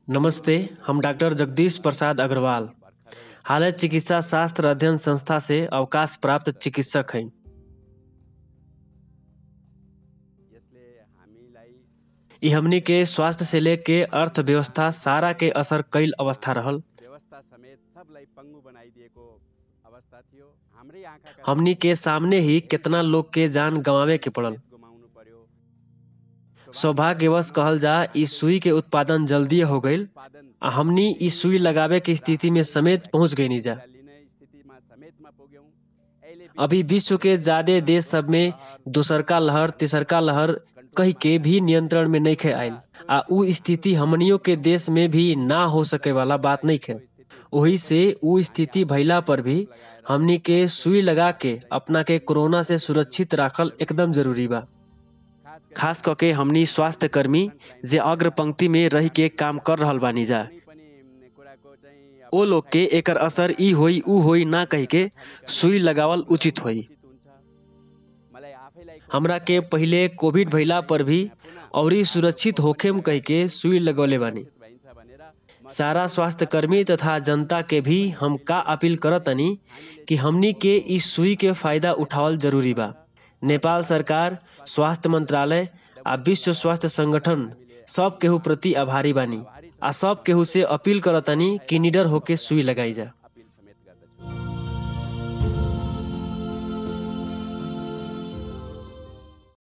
नमस्ते, हम डॉक्टर जगदीश प्रसाद अग्रवाल हालत चिकित्सा शास्त्र अध्ययन संस्था से अवकाश प्राप्त चिकित्सक हैं। ई हमनी के स्वास्थ्य से लेके अर्थव्यवस्था सारा के असर कईल अवस्था रहल। हमनी के सामने ही कितना लोग के जान गंवावे के पड़ल। सौभाग्यवश कहल जा ई सुई के उत्पादन जल्दी हो गईल आ हमनी ई सुई लगावे के स्थिति में समेत पहुंच गई जा। अभी विश्व के ज्यादा देश सब में दूसरका लहर तीसरका लहर कही के भी नियंत्रण में नहीं खे आयल आ उ स्थिति हमनियों के देश में भी ना हो सके वाला बात नहीं खे। वही से उ स्थिति भइला पर भी हमनी के सुई लगा के अपना के कोरोना से सुरक्षित राखल एकदम जरूरी बा। खास करके हमनी स्वास्थ्य कर्मी जे अग्र पंक्ति में रह के काम कर रहल बानी जा, ओ लोग के एकर असर ई होई उ होई ना कह के सुई लगावल उचित होई। हमरा के पहले कोविड भइला पर भी औरी सुरक्षित होखेम कह के सुई लगौले बानी। सारा स्वास्थ्य कर्मी तथा जनता के भी हम का अपील करतनी कि हमनी के इस सुई के फायदा उठावल जरूरी बा। नेपाल सरकार, स्वास्थ्य मंत्रालय आ विश्व स्वास्थ्य संगठन सब केहू प्रति आभारी बानी आ सब केहू से अपील करतनी कि निडर होके सुई लगाई जा।